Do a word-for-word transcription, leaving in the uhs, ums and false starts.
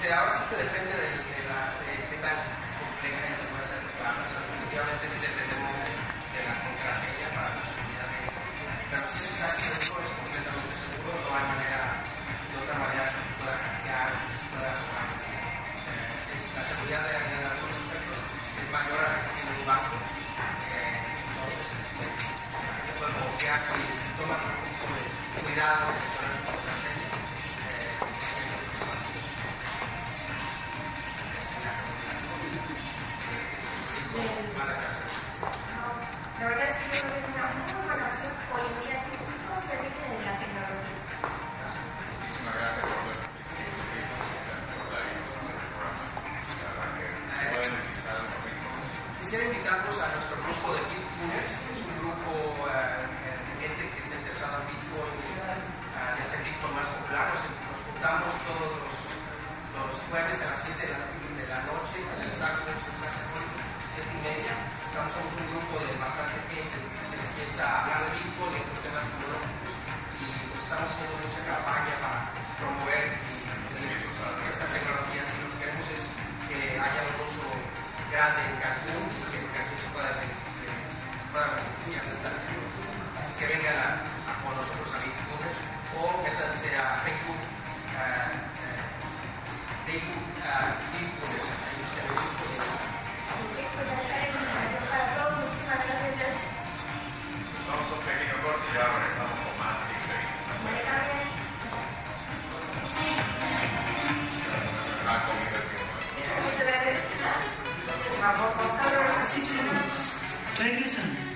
Este, ahora sí que depende de, de, la, de qué tan compleja es el hacer el programa. O sea, definitivamente sí dependemos de la contraseña para la seguridad de eso. Pero si es casi seguro, es completamente seguro, no hay manera, de otra manera que se pueda hackear o que se pueda robar. Eh, es, la seguridad de, de algunos aspectos es mayor a la que tiene un banco. Eh, entonces, este, se puede bloquear si toman un poquito de cuidado, seleccionar su contraseña. La verdad es que yo creo que es una muy buena opción hoy en día que todo se depende de la tecnología. Muchísimas gracias por ver. Quisiera invitarlos a nuestro grupo de Bitcoiners. Es un grupo uh, de gente que está interesada en Bitcoin, uh, de hacer Bitcoin más popular. Nos, nos juntamos todos los, los jueves a las siete de la, de la noche en el Saco, siete y media. Estamos somos un grupo de bastante gente que se sienta a hablar de Bitcoin y otros temas tecnológicos. Y pues, estamos haciendo mucha campaña para promover y seguir esta tecnología. Si lo que queremos es que haya un uso grande en Cancún y que Cancún se pueda beneficiar de esta tecnología. Así que vengan a, a con nosotros a Bitcoin o métanse a Facebook, uh, uh, Facebook, uh, Bitcoin, ahí busquen el Bitcoin. Pues ahí está la invitación para todos. Muchísimas gracias, George. Vamos a un pequeño corte y ya regresamos con más y seguimos. Vale, Gabriel. Ah, comunicación. Muchas gracias. Six minutes. Regresando.